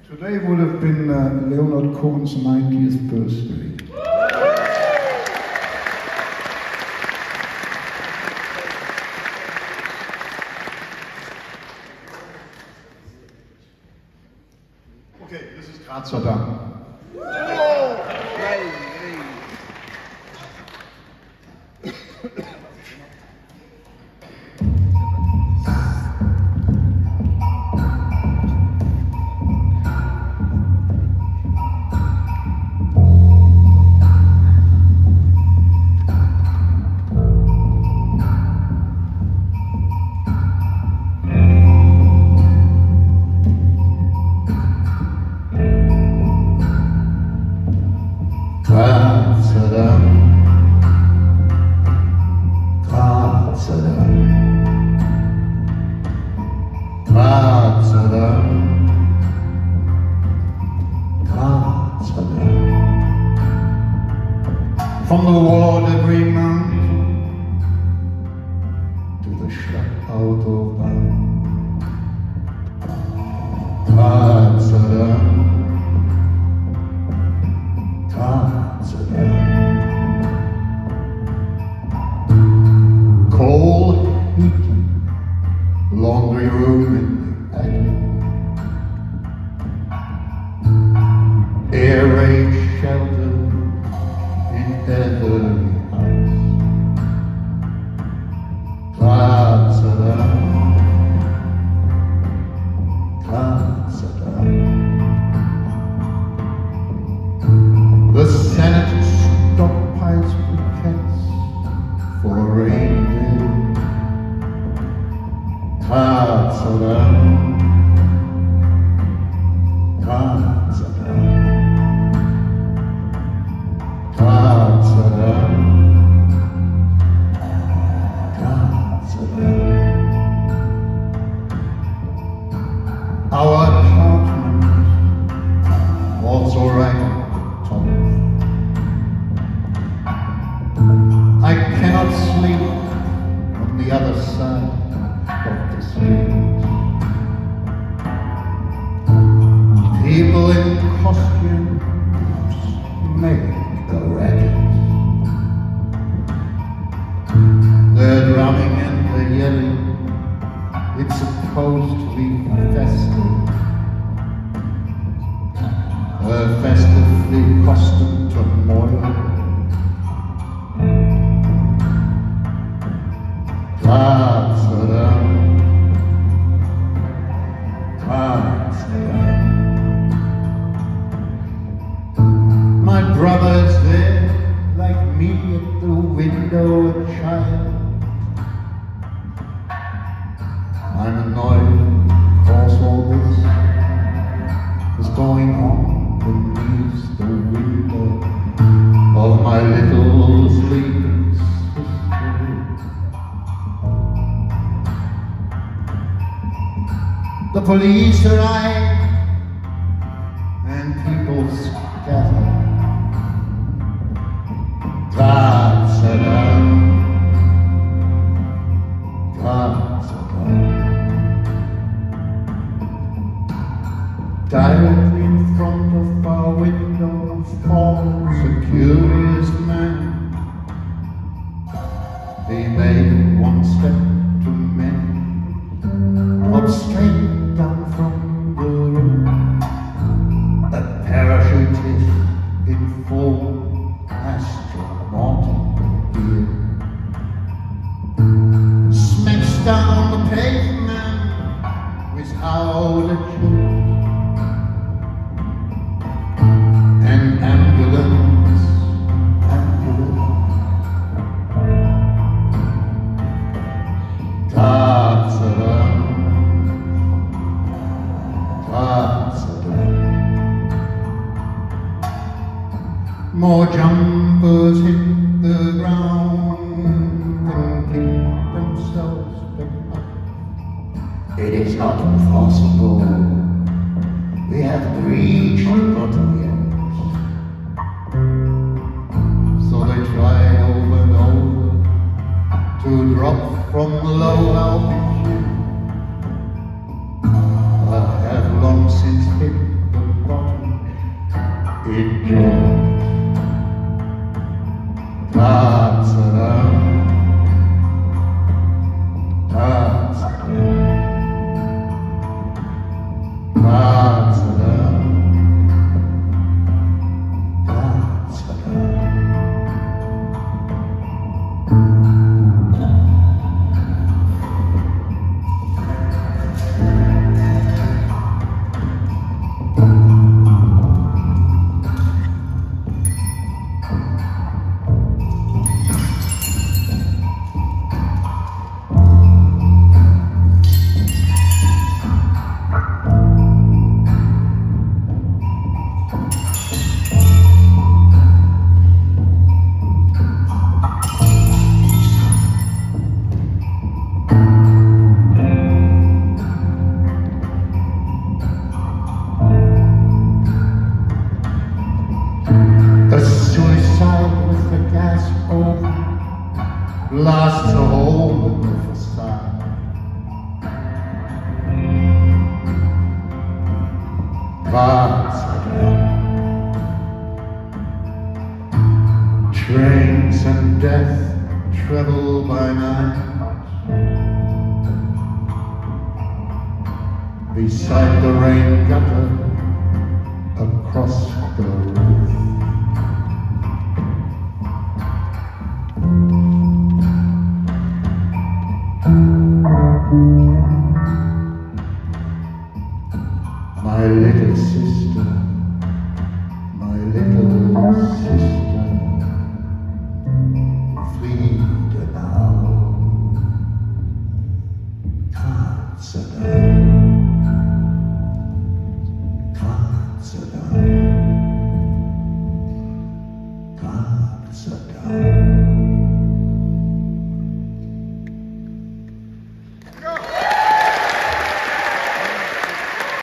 Today would have been Leonard Cohen's 90th birthday. Okay, this is Grazer Damm. Grazer Damm, Grazer Damm, Grazer Damm, Grazer Damm. From the Waterbury Mountain to the Stadtautobahn, Grazer Damm, Grazer Damm. Coal heating, laundry room in the attic, air raid shelter in every house. Grazer Damm, Grazer Damm. The Senate stockpiles briquettes for a rainy day. Grazer Damm, Grazer Damm, Grazer Damm, Grazer Damm. Our apartment also right at the top. I cannot sleep on the other side of the street. People in costumes make a racket. They're drumming and they're yelling. It's supposed to be festive. A festively costumed turmoil. Grazer Damm, Grazer Damm. My brother's there, like me at the window, a child. I'm annoyed because all this is going on beneath the window of my little sleeping sister. The police arrive and people scatter. Grazer Damm, Grazer Damm. Directly in front of our window falls a curious man. He made one step to men, dropped straight down from the roof. A parachutist in full astronautical gear smacks down the pavement without a chance. An ambulance, Grazer Damm, Grazer Damm. More jumpers hit the ground and keep themselves picked up. It is not impossible. We have reached the bottom yet. So they try over and over to drop from low altitude. I have long since hit the in joy. Ta-ta-da, ta-ta-da, ta-ta-da, ta-ta-da. The suicide with the gas open blasts a hole in the facade. Ta-ta-da. Trains and death travel by night beside the rain gutter across the roof. My little sister, my little sister, flee now. Ta-ta-da, ta-ta-da.